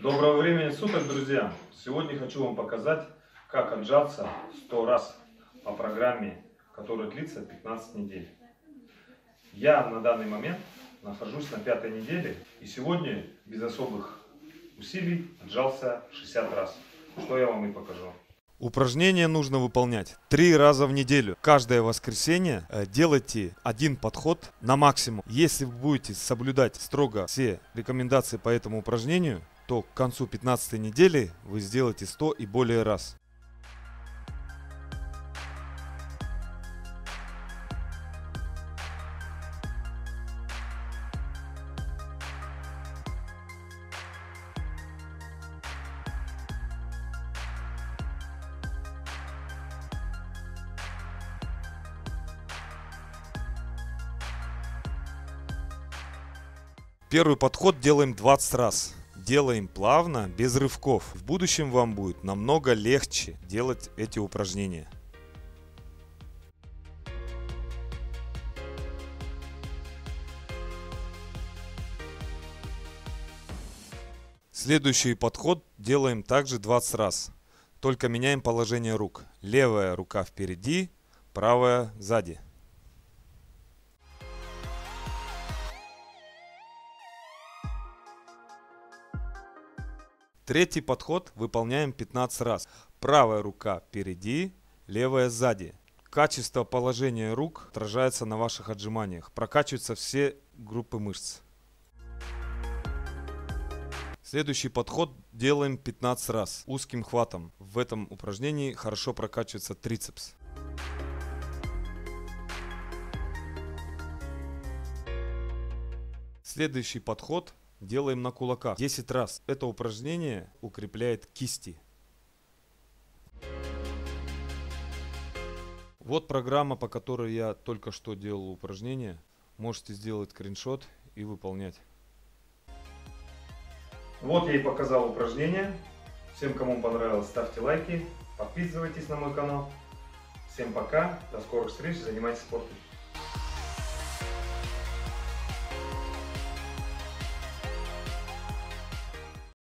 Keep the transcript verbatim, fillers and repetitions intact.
Доброго времени суток, друзья! Сегодня хочу вам показать, как отжаться сто раз по программе, которая длится пятнадцать недель. Я на данный момент нахожусь на пятой неделе и сегодня без особых усилий отжался шестьдесят раз, что я вам и покажу. Упражнение нужно выполнять три раза в неделю. Каждое воскресенье делайте один подход на максимум. Если вы будете соблюдать строго все рекомендации по этому упражнению, то к концу пятнадцатой недели вы сделаете сто и более раз. Первый подход делаем двадцать раз. Делаем плавно, без рывков. В будущем вам будет намного легче делать эти упражнения. Следующий подход делаем также двадцать раз. Только меняем положение рук. Левая рука впереди, правая сзади. Третий подход выполняем пятнадцать раз. Правая рука впереди, левая сзади. Качество положения рук отражается на ваших отжиманиях. Прокачиваются все группы мышц. Следующий подход делаем пятнадцать раз узким хватом. В этом упражнении хорошо прокачивается трицепс. Следующий подход делаем на кулаках десять раз. Это упражнение укрепляет кисти. Вот программа, по которой я только что делал упражнение. Можете сделать скриншот и выполнять. Вот я и показал упражнение. Всем, кому понравилось, ставьте лайки, подписывайтесь на мой канал. Всем пока, до скорых встреч, занимайтесь спортом.